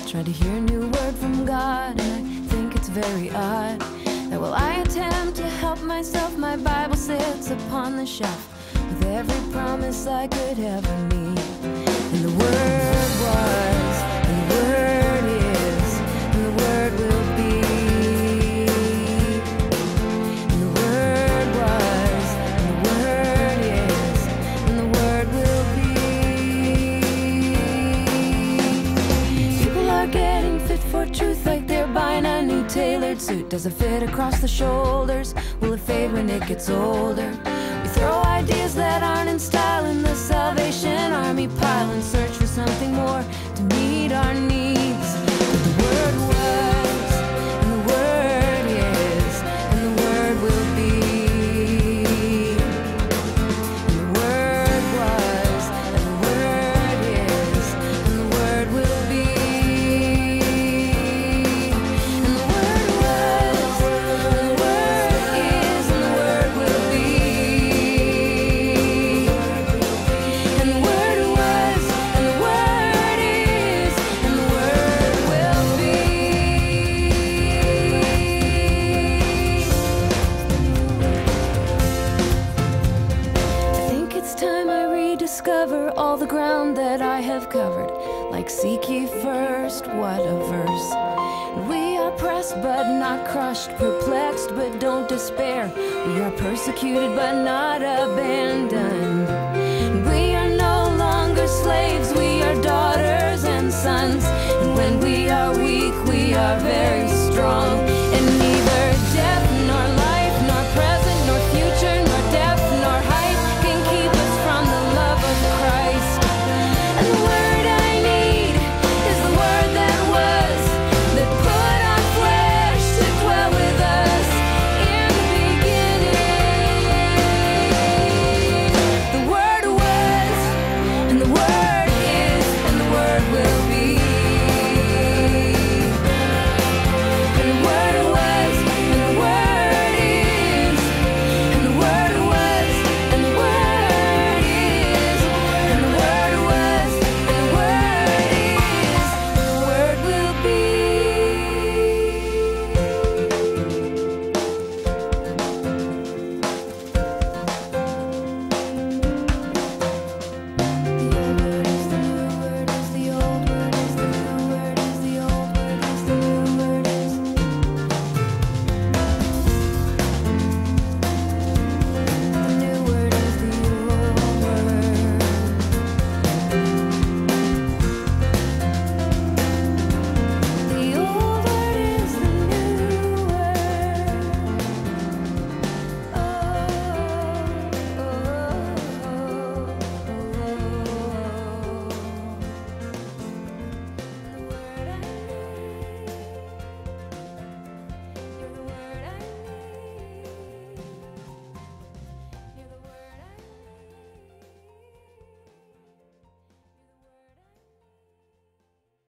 Tried to hear a new word from God, and I think it's very odd that while I attempt to help myself, my Bible sits upon the shelf with every promise I could ever need. And the Word was, and the Word is, and the Word will be. And the Word was, and the Word is, and the Word will be. People are getting fit for truth like they're buying a new tailored suit. Does it fit across the shoulders? Will it fade when it gets older? We throw ideas that aren't in style in the Salvation Army pile and search for something more to meet our needs. But the Word was, and the Word is, and the Word will be. And the Word was, and the Word is, and the Word will be. And the Word was, and the Word is, and the Word will be. And the Word was, and the Word is, and the Word will be. I think it's time I rediscover all the ground that I have covered. Like seek ye first, what a verse. We are pressed but not crushed, perplexed but don't despair. We are persecuted but not abandoned. We are no longer slaves, we are daughters and sons. And when we are weak, we are very strong. And neither death